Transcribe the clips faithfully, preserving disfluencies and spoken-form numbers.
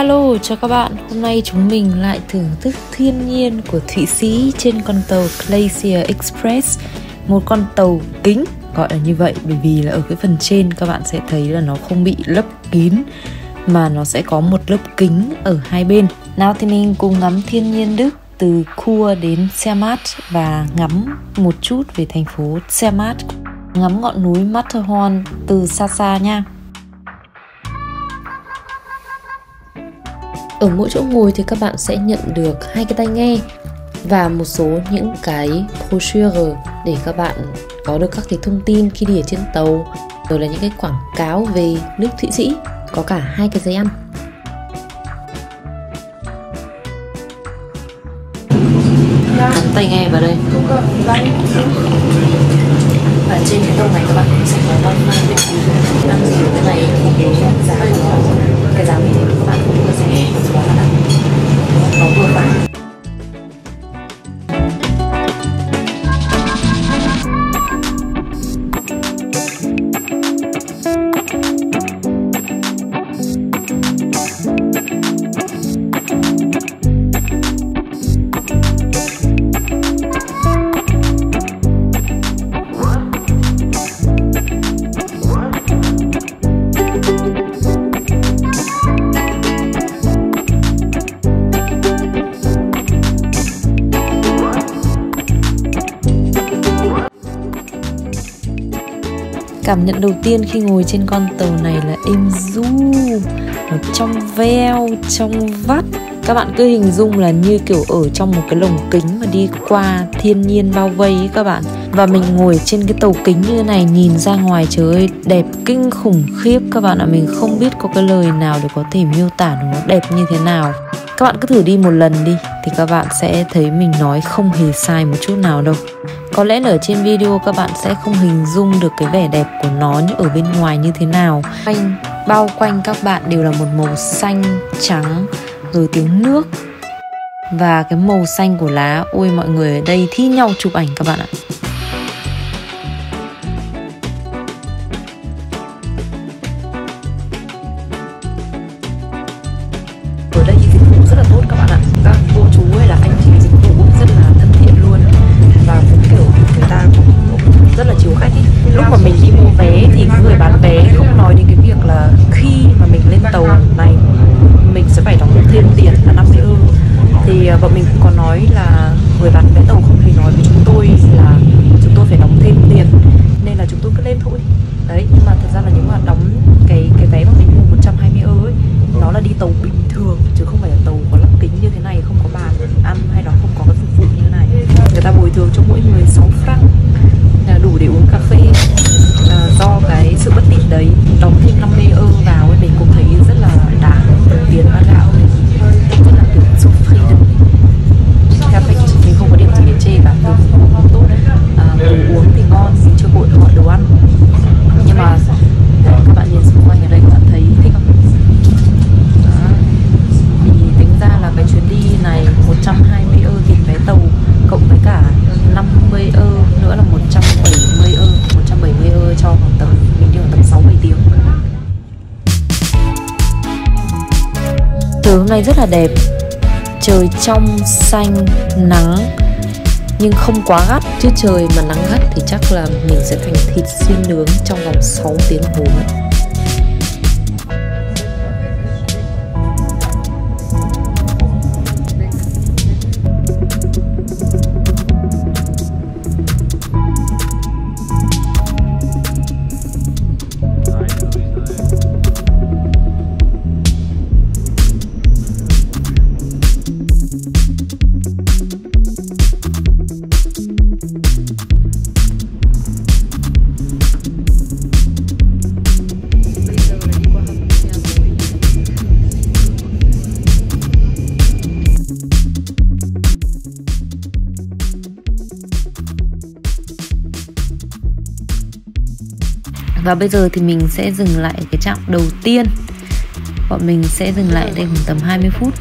Hello cho các bạn, hôm nay chúng mình lại thưởng thức thiên nhiên của Thụy Sĩ trên con tàu Glacier Express. Một con tàu kính, gọi là như vậy bởi vì là ở cái phần trên các bạn sẽ thấy là nó không bị lấp kín, mà nó sẽ có một lớp kính ở hai bên. Nào thì mình cùng ngắm thiên nhiên Đức từ Chur đến Zermatt và ngắm một chút về thành phố Zermatt, ngắm ngọn núi Matterhorn từ xa xa nha. Ở mỗi chỗ ngồi thì các bạn sẽ nhận được hai cái tai nghe và một số những cái brochure để các bạn có được các cái thông tin khi đi ở trên tàu, rồi là những cái quảng cáo về nước Thụy Sĩ, có cả hai cái giấy ăn. Cắm tai nghe vào đây. Và trên cái tàu này các bạn cũng sẽ có wifi miễn phí. Ăn gì cái này cái giá của cái giá mình các bạn cũng có sẽ có là nó vừa phải. Cảm nhận đầu tiên khi ngồi trên con tàu này là êm du, nó trong veo, trong vắt. Các bạn cứ hình dung là như kiểu ở trong một cái lồng kính mà đi qua thiên nhiên bao vây ấy các bạn. Và mình ngồi trên cái tàu kính như thế này, nhìn ra ngoài trời ơi, đẹp kinh khủng khiếp các bạn ạ. Mình không biết có cái lời nào để có thể miêu tả nó đẹp như thế nào. Các bạn cứ thử đi một lần đi thì các bạn sẽ thấy mình nói không hề sai một chút nào đâu. Có lẽ là ở trên video các bạn sẽ không hình dung được cái vẻ đẹp của nó như ở bên ngoài như thế nào. Quanh, bao quanh các bạn đều là một màu xanh, trắng, rồi tiếng nước và cái màu xanh của lá. Ôi mọi người ở đây thi nhau chụp ảnh các bạn ạ. Ở đây dịch vụ rất là tốt các bạn ạ. Các cô chú hay là anh chị dịch vụ rất là thân thiện luôn. Và cũng kiểu người ta cũng rất là chiều khách ý. Lúc mà mình đi mua vé thì người bán vé không nói đến cái việc là khi mà mình lên tàu này mình sẽ phải đóng thêm tiền là năm mươi euro. Thì bọn mình cũng có nói là người bán vé tàu không hề nói với chúng tôi là chúng tôi phải đóng thêm tiền, nên là chúng tôi cứ lên thôi. Đấy, nhưng mà thật ra là nếu mà đóng cái cái vé mà mình mua một trăm hai mươi euro ấy, nó là đi tàu bình thường chứ không phải là tàu có lắp kính như thế này, không có bàn ăn hay là không có cái phục vụ như thế này. Người ta bồi thường cho mỗi người sáu franc là đủ để uống cà phê. À, do cái sự bất tiện đấy, đóng thêm năm mươi euro vào ấy, mình cũng thấy rất là đáng tiền bát gạo này, rất là kiểu giúp freedom. Cà phê mình không có điểm gì để chê cả, từ phục vụ cũng tốt, à, đồ uống thì ngon, mình chưa vội gọi đồ ăn. Nhưng mà các bạn nhìn xung quanh ở đây các bạn thấy thích không? Đó. Thì tính ra là cái chuyến đi này một trăm hai mươi euro tiền vé tàu cộng với cả năm mươi euro nữa là một trăm bảy mươi euro, một trăm bảy mươi euro cho khoảng tầm mình đi khoảng tầm sáu bảy tiếng. Trời hôm nay rất là đẹp, trời trong xanh, nắng nhưng không quá gắt, chứ trời mà nắng gắt thì chắc là mình sẽ thành thịt xiên nướng trong vòng sáu tiếng đồng hồ mất. Và bây giờ thì mình sẽ dừng lại cái trạm đầu tiên. Bọn mình sẽ dừng lại đây khoảng tầm hai mươi phút.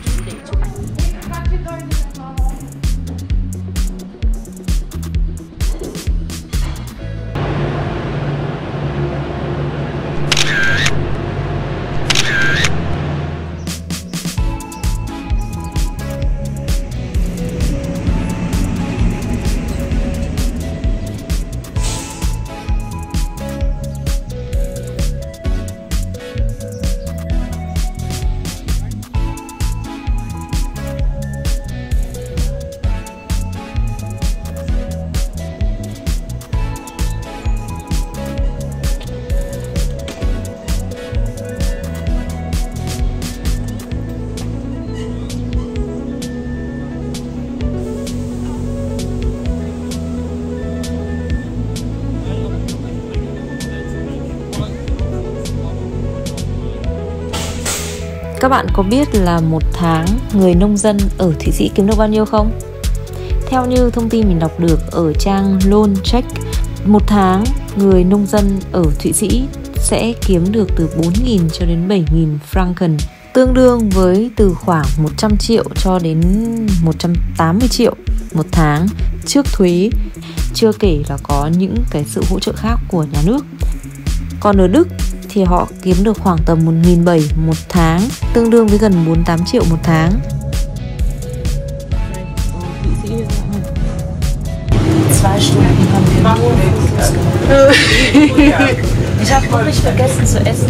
Các bạn có biết là một tháng người nông dân ở Thụy Sĩ kiếm được bao nhiêu không? Theo như thông tin mình đọc được ở trang Lohncheck, một tháng người nông dân ở Thụy Sĩ sẽ kiếm được từ bốn nghìn cho đến bảy nghìn franken, tương đương với từ khoảng một trăm triệu cho đến một trăm tám mươi triệu một tháng trước thuế, chưa kể là có những cái sự hỗ trợ khác của nhà nước. Còn ở Đức thì họ kiếm được khoảng tầm một nghìn bảy trăm một tháng, tương đương với gần bốn mươi tám triệu một tháng. Ich habe wirklich vergessen zu essen.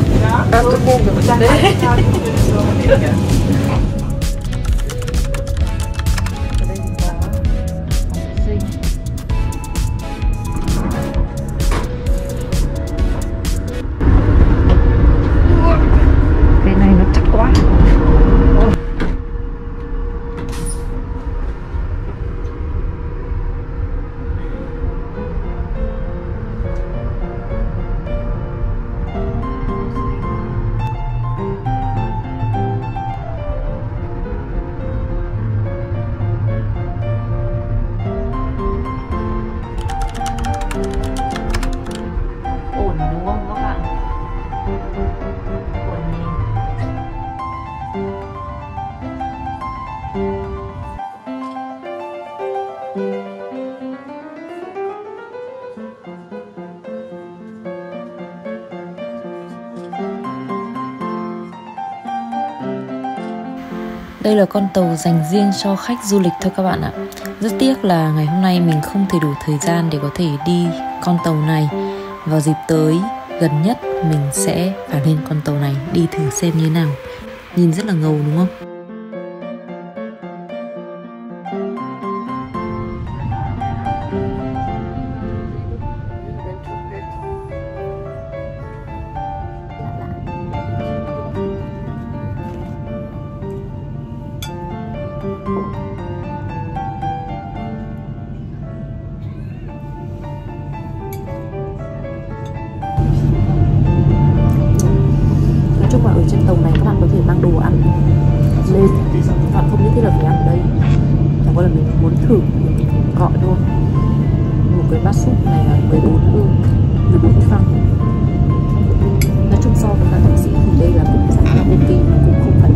Cái này nó chắc quá. Ổn đúng không các bạn? Ổn nhỉ? Đây là con tàu dành riêng cho khách du lịch thôi các bạn ạ. Rất tiếc là ngày hôm nay mình không thể đủ thời gian để có thể đi con tàu này. Vào dịp tới gần nhất mình sẽ phải lên con tàu này đi thử xem như thế nào. Nhìn rất là ngầu đúng không? Nói chung là ở trên tàu này các bạn có thể mang đồ ăn lên, các bạn không nhất thiết là phải ăn ở đây. Chẳng qua là mình muốn thử mình gọi thôi. Một cái bát súp này là mười bốn ư, mười bốn franc. Nói chung so với cả Thụy Sĩ thì đây là cũng giá là ok, mà cũng không phải là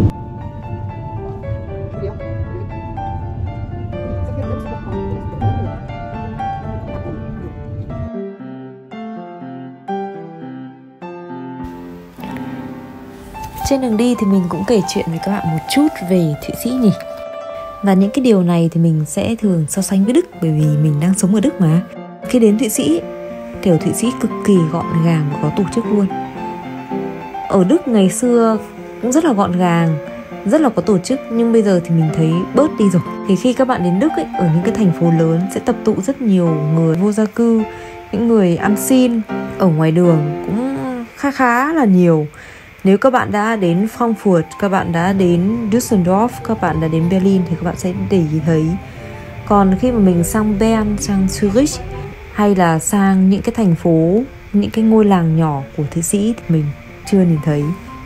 Trên đường đi thì mình cũng kể chuyện với các bạn một chút về Thụy Sĩ nhỉ. Và những cái điều này thì mình sẽ thường so sánh với Đức, bởi vì mình đang sống ở Đức mà. Khi đến Thụy Sĩ, kiểu Thụy Sĩ cực kỳ gọn gàng và có tổ chức luôn. Ở Đức ngày xưa cũng rất là gọn gàng, rất là có tổ chức, nhưng bây giờ thì mình thấy bớt đi rồi. Thì khi các bạn đến Đức ấy, ở những cái thành phố lớn sẽ tập tụ rất nhiều người vô gia cư, những người ăn xin ở ngoài đường cũng khá khá là nhiều. Nếu các bạn đã đến Frankfurt, các bạn đã đến Düsseldorf, các bạn đã đến Berlin thì các bạn sẽ để ý thấy. Còn khi mà mình sang Bern, sang Zurich hay là sang những cái thành phố, những cái ngôi làng nhỏ của Thụy Sĩ thì mình chưa nhìn thấy.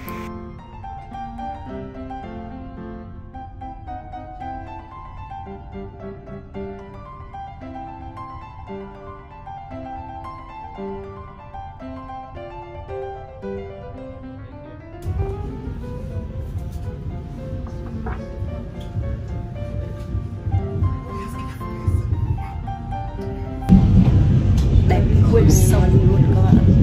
Đẹp quyện sông luôn các bạn ạ.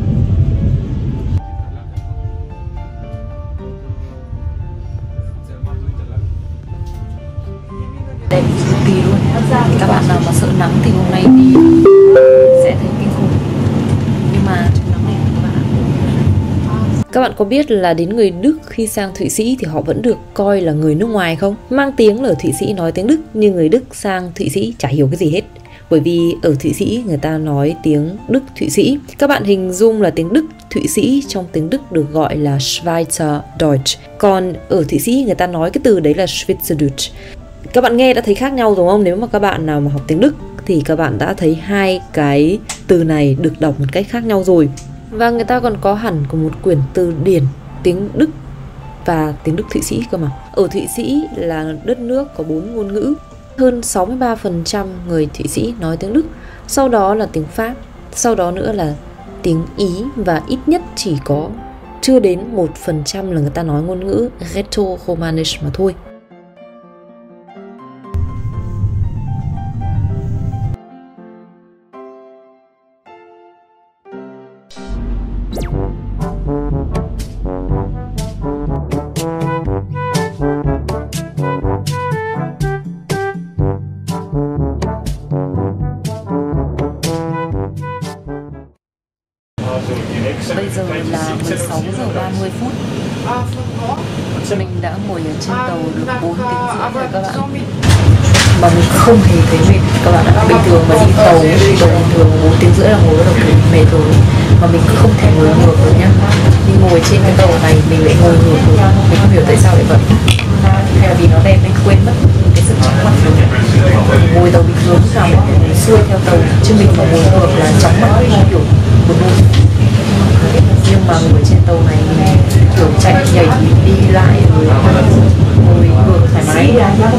Đẹp cực kỳ luôn. Các bạn nào mà sợ nắng thì hôm nay đi sẽ thấy kinh khủng. Nhưng mà trong nắng này các bạn ạ. Các bạn có biết là đến người Đức khi sang Thụy Sĩ thì họ vẫn được coi là người nước ngoài không? Mang tiếng là ở Thụy Sĩ nói tiếng Đức, nhưng người Đức sang Thụy Sĩ chả hiểu cái gì hết. Bởi vì ở Thụy Sĩ người ta nói tiếng Đức Thụy Sĩ. Các bạn hình dung là tiếng Đức Thụy Sĩ trong tiếng Đức được gọi là Schweizer Deutsch. Còn ở Thụy Sĩ người ta nói cái từ đấy là Schweizerdeutsch. Các bạn nghe đã thấy khác nhau đúng không? Nếu mà các bạn nào mà học tiếng Đức thì các bạn đã thấy hai cái từ này được đọc một cách khác nhau rồi. Và người ta còn có hẳn của một quyển từ điển tiếng Đức và tiếng Đức Thụy Sĩ cơ mà. Ở Thụy Sĩ là đất nước có bốn ngôn ngữ. Hơn sáu mươi ba phần trăm người Thụy Sĩ nói tiếng Đức, sau đó là tiếng Pháp, sau đó nữa là tiếng Ý, và ít nhất chỉ có chưa đến một phần trăm là người ta nói ngôn ngữ Rätoromanisch mà thôi. Bây giờ là mười sáu giờ ba mươi phút. Mình đã ngồi ở trên tàu được bốn tiếng rưỡi rồi các bạn. Mà mình không hề thấy mệt các bạn ạ. Bình thường mà đi tàu đi tàu bình thường bốn tiếng rưỡi là ngồi bắt đầu thấy mệt rồi. Mà mình cứ không thể ngồi ngược được nhá. Nhưng ngồi trên cái tàu này mình lại ngồi ngược được. Mình không hiểu tại sao lại vậy. Hay là vì nó đẹp nên quên mất cái sự chóng mặt rồi. Ngồi tàu bình thường lúc nào mình ngồi xuôi theo tàu, chứ mình mà ngồi ngược là chóng mặt, không hiểu buồn nôn. Nhưng mà ngồi trên tàu này kiểu chạy nhảy đi lại rồi ngồi ngược thoải mái.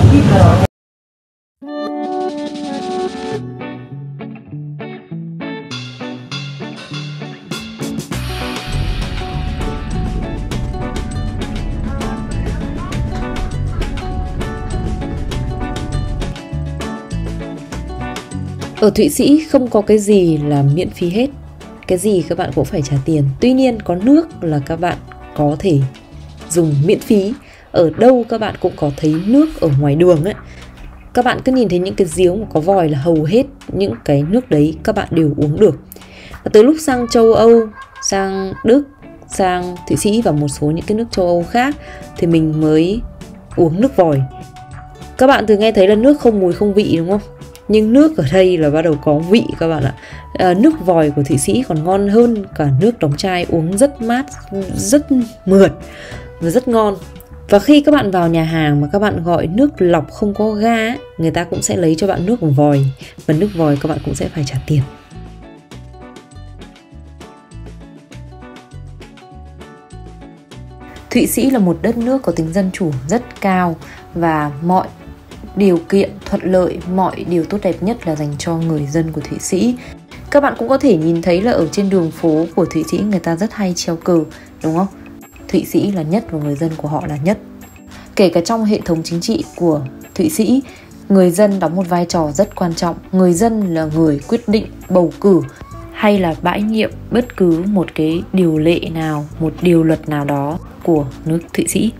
Ở Thụy Sĩ không có cái gì là miễn phí hết. Cái gì các bạn cũng phải trả tiền. Tuy nhiên có nước là các bạn có thể dùng miễn phí. Ở đâu các bạn cũng có thấy nước ở ngoài đường ấy. Các bạn cứ nhìn thấy những cái giếng mà có vòi là hầu hết những cái nước đấy các bạn đều uống được. Và từ lúc sang châu Âu, sang Đức, sang Thụy Sĩ và một số những cái nước châu Âu khác thì mình mới uống nước vòi. Các bạn thường nghe thấy là nước không mùi không vị đúng không? Nhưng nước ở đây là bắt đầu có vị các bạn ạ. À, nước vòi của Thụy Sĩ còn ngon hơn cả nước đóng chai, uống rất mát, rất mượt và rất ngon. Và khi các bạn vào nhà hàng mà các bạn gọi nước lọc không có ga, người ta cũng sẽ lấy cho bạn nước vòi. Và nước vòi các bạn cũng sẽ phải trả tiền. Thụy Sĩ là một đất nước có tính dân chủ rất cao và mọi điều kiện thuận lợi, mọi điều tốt đẹp nhất là dành cho người dân của Thụy Sĩ. Các bạn cũng có thể nhìn thấy là ở trên đường phố của Thụy Sĩ người ta rất hay treo cờ, đúng không? Thụy Sĩ là nhất và người dân của họ là nhất. Kể cả trong hệ thống chính trị của Thụy Sĩ, người dân đóng một vai trò rất quan trọng. Người dân là người quyết định bầu cử hay là bãi nhiệm bất cứ một cái điều lệ nào, một điều luật nào đó của nước Thụy Sĩ.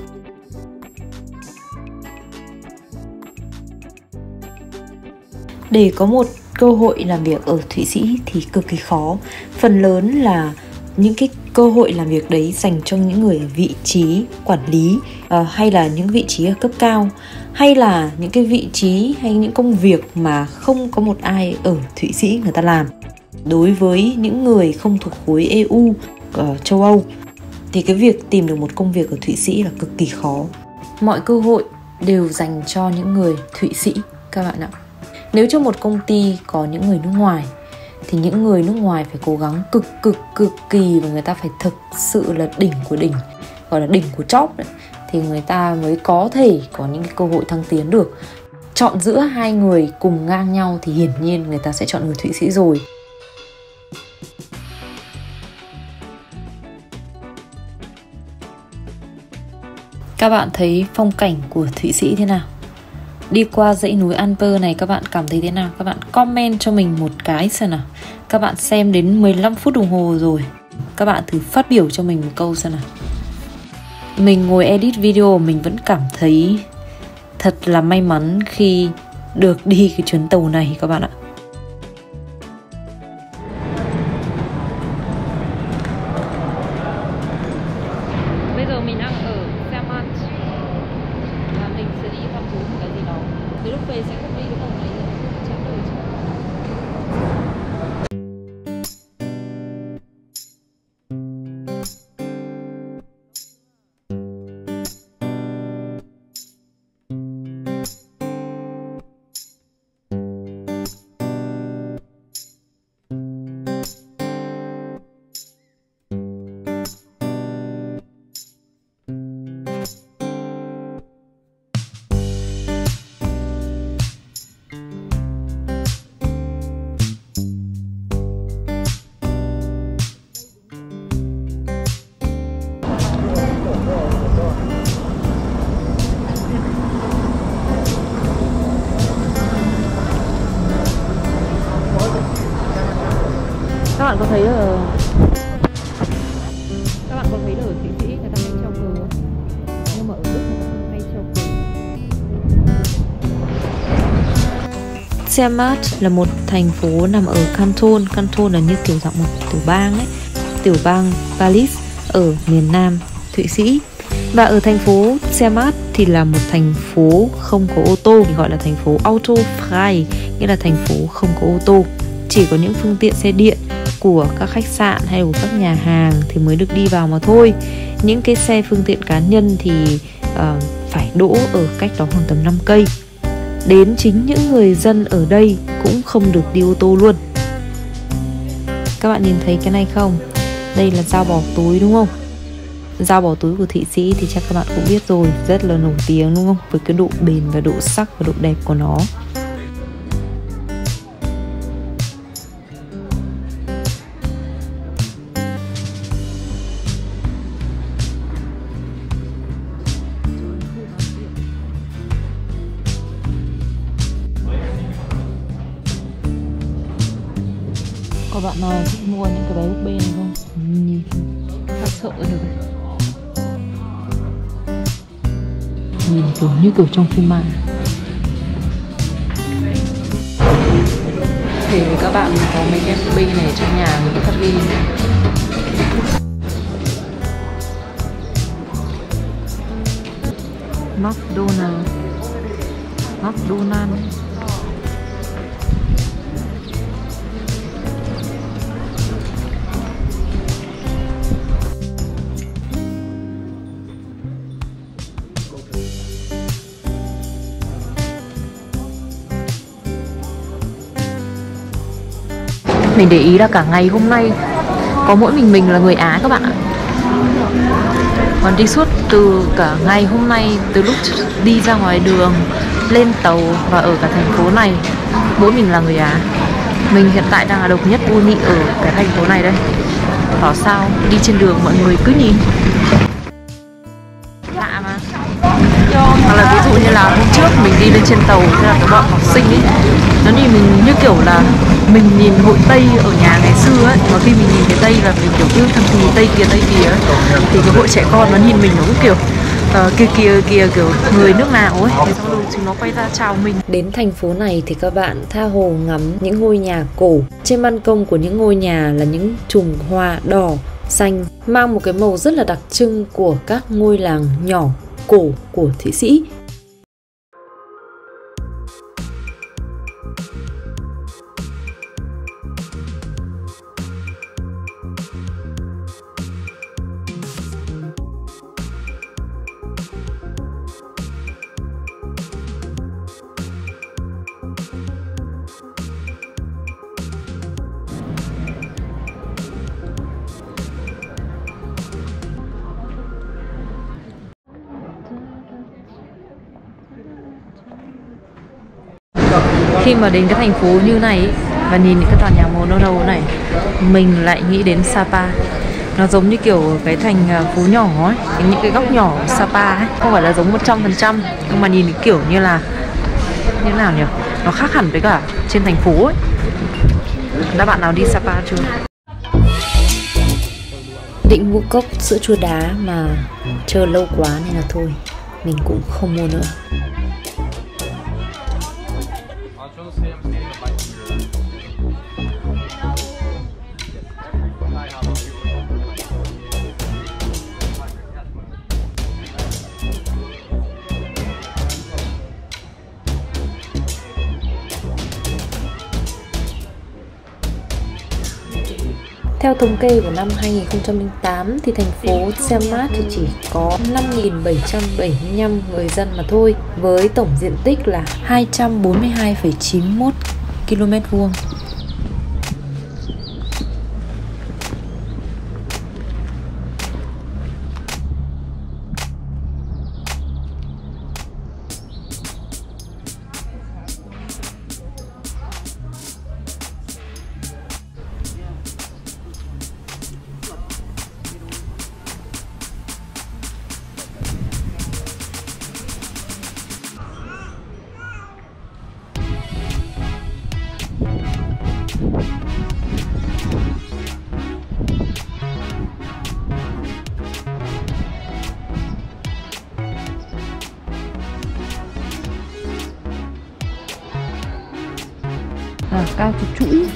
Để có một cơ hội làm việc ở Thụy Sĩ thì cực kỳ khó. Phần lớn là những cái cơ hội làm việc đấy dành cho những người ở vị trí quản lý, uh, hay là những vị trí ở cấp cao, hay là những cái vị trí hay những công việc mà không có một ai ở Thụy Sĩ người ta làm. Đối với những người không thuộc khối e u ở châu Âu thì cái việc tìm được một công việc ở Thụy Sĩ là cực kỳ khó. Mọi cơ hội đều dành cho những người Thụy Sĩ các bạn ạ. Nếu cho một công ty có những người nước ngoài thì những người nước ngoài phải cố gắng cực cực cực kỳ và người ta phải thực sự là đỉnh của đỉnh, gọi là đỉnh của chóp đấy, thì người ta mới có thể có những cái cơ hội thăng tiến được. Chọn giữa hai người cùng ngang nhau thì hiển nhiên người ta sẽ chọn người Thụy Sĩ rồi. Các bạn thấy phong cảnh của Thụy Sĩ thế nào? Đi qua dãy núi Alper này các bạn cảm thấy thế nào? Các bạn comment cho mình một cái xem nào. Các bạn xem đến mười lăm phút đồng hồ rồi. Các bạn thử phát biểu cho mình một câu xem nào. Mình ngồi edit video mình vẫn cảm thấy thật là may mắn khi được đi cái chuyến tàu này các bạn ạ. Bây giờ mình đang ở Fairmont và mình sẽ đi thăm thú một cái gì đó. Đến lúc về sẽ không đi cái tàu này nữa, chán đời chứ. Các bạn có thấy ở các bạn có thấy ở Thụy Sĩ người ta hay treo cờ không? Nhưng mà ở Đức người ta không hay treo cờ. Zermatt là một thành phố nằm ở Canton. Canton là như kiểu dạng một tiểu bang ấy, tiểu bang Wallis ở miền Nam Thụy Sĩ. Và ở thành phố Zermatt thì là một thành phố không có ô tô, gọi là thành phố autofrei, nghĩa là thành phố không có ô tô. Chỉ có những phương tiện xe điện của các khách sạn hay của các nhà hàng thì mới được đi vào mà thôi. Những cái xe phương tiện cá nhân thì uh, phải đỗ ở cách đó khoảng tầm năm cây. Đến chính những người dân ở đây cũng không được đi ô tô luôn. Các bạn nhìn thấy cái này không? Đây là dao bỏ túi đúng không? Dao bỏ túi của Thụy Sĩ thì chắc các bạn cũng biết rồi, rất là nổi tiếng đúng không? Với cái độ bền và độ sắc và độ đẹp của nó. Có bạn nào thích mua những cái bé búp bê này không? Nhìn phát sợ được. Nhìn kiểu như kiểu trong phim ma. Thì các bạn có mấy cái búp bê này trong nhà mình phát ghi. McDonald's McDonald's Mình để ý là cả ngày hôm nay có mỗi mình mình là người Á các bạn ạ. Còn đi suốt từ cả ngày hôm nay, từ lúc đi ra ngoài đường, lên tàu và ở cả thành phố này, mỗi mình là người Á. Mình hiện tại đang là độc nhất vô nhị ở cái thành phố này đây. Bảo sao đi trên đường mọi người cứ nhìn lạ mà. Hoặc là ví dụ như là hôm trước mình đi lên trên tàu, thế là cái bọn học sinh ấy, nó nhìn mình như kiểu là mình nhìn hội Tây ở nhà ngày xưa ấy, mà khi mình nhìn cái Tây là mình kiểu như thằng gì Tây kia Tây kia ấy, thì cái hội trẻ con nó nhìn mình nó cũng kiểu uh, kia kia kia kiểu người nước nào ấy, thì xong rồi chúng nó quay ra chào mình. Đến thành phố này thì các bạn tha hồ ngắm những ngôi nhà cổ. Trên ban công của những ngôi nhà là những chùm hoa đỏ, xanh, mang một cái màu rất là đặc trưng của các ngôi làng nhỏ cổ của Thụy Sĩ. Khi mà đến cái thành phố như này ý, và nhìn những cái tòa nhà màu nâu nâu này, mình lại nghĩ đến Sapa. Nó giống như kiểu cái thành phố nhỏ ấy, những cái góc nhỏ của Sapa ấy. Không phải là giống một trăm phần trăm, nhưng mà nhìn kiểu như là như thế nào nhỉ? Nó khác hẳn với cả trên thành phố ấy. Đã bạn nào đi Sapa chưa? Định mua cốc sữa chua đá mà chờ lâu quá nên là thôi, mình cũng không mua nữa. Theo thống kê của năm hai nghìn không trăm lẻ tám thì thành phố Zermatt thì chỉ có năm nghìn bảy trăm bảy mươi lăm người dân mà thôi, với tổng diện tích là hai trăm bốn mươi hai phẩy chín mốt ki lô mét vuông.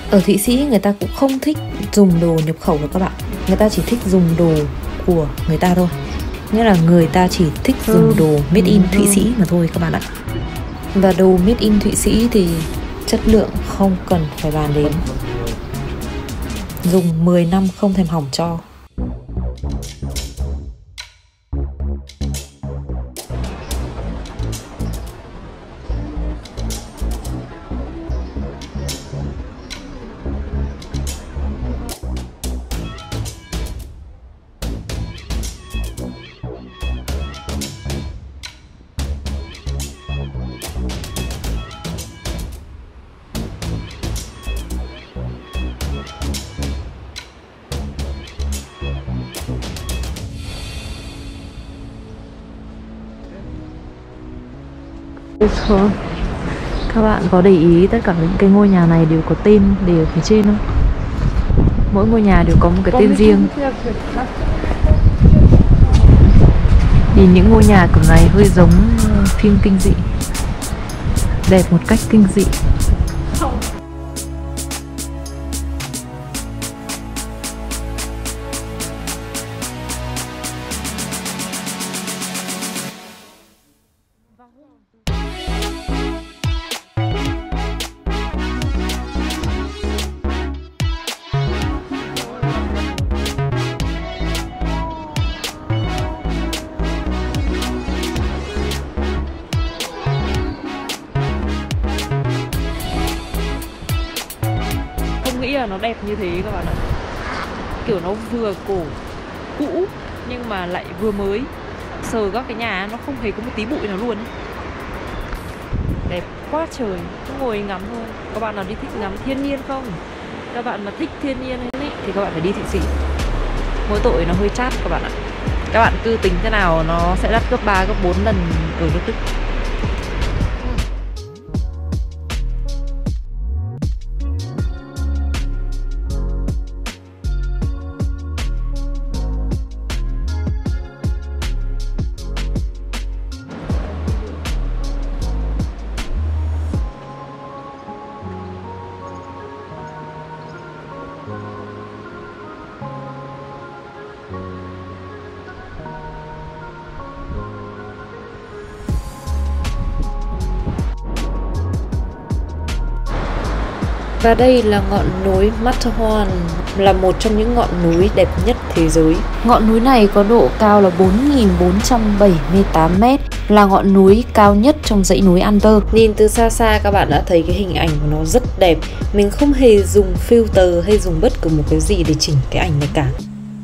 Ở Thụy Sĩ người ta cũng không thích dùng đồ nhập khẩu đâu các bạn. Người ta chỉ thích dùng đồ của người ta thôi. Nghĩa là người ta chỉ thích dùng đồ made in Thụy Sĩ mà thôi các bạn ạ. Và đồ made in Thụy Sĩ thì chất lượng không cần phải bàn đến. Dùng mười năm không thèm hỏng cho. Các bạn có để ý tất cả những cái ngôi nhà này đều có tên để ở phía trên không? Mỗi ngôi nhà đều có một cái tên riêng. Nhìn những ngôi nhà kiểu này hơi giống phim kinh dị, đẹp một cách kinh dị. Nó đẹp như thế các bạn ạ. Kiểu nó vừa cổ cũ nhưng mà lại vừa mới. Sờ các cái nhà nó không hề có một tí bụi nào luôn. Đẹp quá trời. Cứ ngồi ngắm thôi. Các bạn nào đi thích ngắm thiên nhiên không? Các bạn mà thích thiên nhiên ấy, thì các bạn phải đi Thụy Sĩ. Mỗi tội nó hơi chát các bạn ạ. Các bạn cứ tính thế nào nó sẽ đắt gấp ba, gấp bốn lần ở nước Đức. Và đây là ngọn núi Matterhorn, là một trong những ngọn núi đẹp nhất thế giới. Ngọn núi này có độ cao là bốn nghìn bốn trăm bảy mươi tám mét, là ngọn núi cao nhất trong dãy núi Alper. Nhìn từ xa xa các bạn đã thấy cái hình ảnh của nó rất đẹp. Mình không hề dùng filter hay dùng bất cứ một cái gì để chỉnh cái ảnh này cả.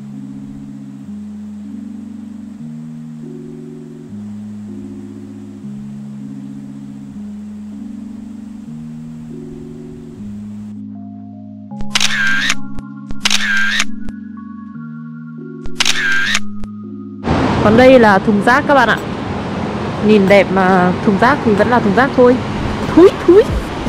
Còn đây là thùng rác các bạn ạ. Nhìn đẹp mà thùng rác thì vẫn là thùng rác thôi. Thúi thúi.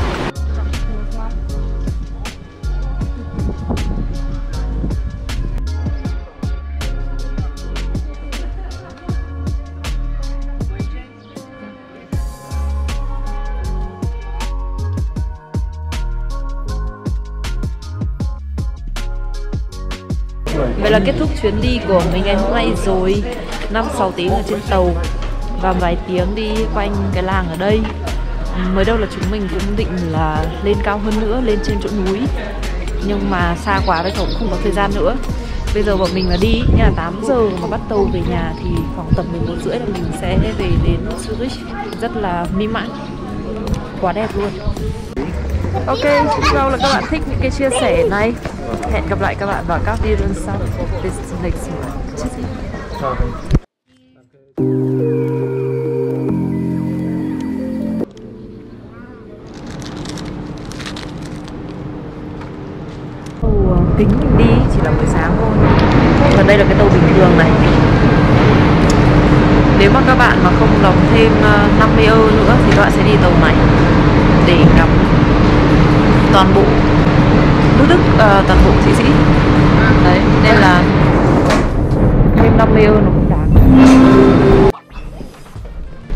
Vậy là kết thúc chuyến đi của mình ngày hôm nay rồi. Năm sáu tiếng ở trên tàu và vài tiếng đi quanh cái làng ở đây. Mới đâu là chúng mình cũng định là lên cao hơn nữa, lên trên chỗ núi. Nhưng mà xa quá với cậu cũng không có thời gian nữa. Bây giờ bọn mình là đi, như là tám giờ mà bắt tàu về nhà thì khoảng tầm mười một rưỡi là mình sẽ về đến Zurich. Rất là mỹ mãn, quá đẹp luôn. Ok, xin chào là các bạn thích những cái chia sẻ này. Hẹn gặp lại các bạn vào các video sau. Bis zum nächsten Mal. Tschüssi. Tính mình đi chỉ là buổi sáng thôi. Và đây là cái tàu bình thường này. Nếu mà các bạn mà không đóng thêm năm mươi euro nữa thì các bạn sẽ đi tàu này để ngắm toàn bộ nước Đức, uh, toàn bộ Thụy Sĩ. Đấy, nên là thêm năm mươi euro nó cũng đáng.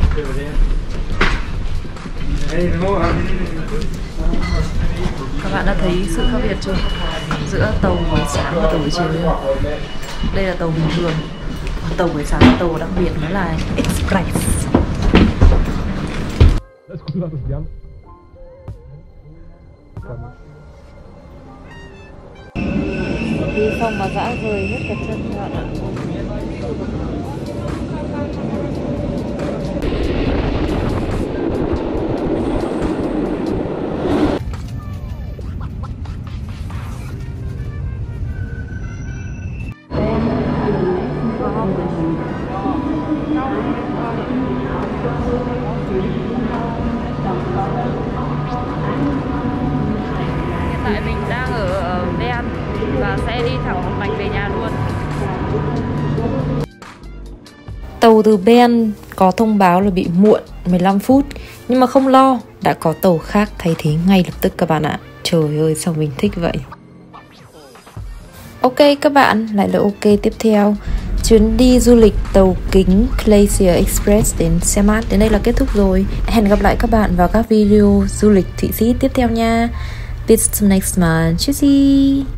Các bạn đã thấy sự khác biệt chưa? Giữa tàu buổi sáng và tàu buổi chiều. Đây là tàu bình thường, tàu buổi sáng, tàu đặc biệt nó là Express. Đi xong mà dã rời hết cả chân các bạn ạ. Hiện tại mình đang ở Bern và sẽ đi thẳng một mạch về nhà luôn. Tàu từ Bern có thông báo là bị muộn mười lăm phút, nhưng mà không lo, đã có tàu khác thay thế ngay lập tức các bạn ạ. Trời ơi sao mình thích vậy. Ok các bạn, lại là ok tiếp theo. Chuyến đi du lịch tàu kính Glacier Express đến Zermatt đến đây là kết thúc rồi. Hẹn gặp lại các bạn vào các video du lịch Thụy Sĩ tiếp theo nha. Bis zum nächsten Mal. Tschüssi.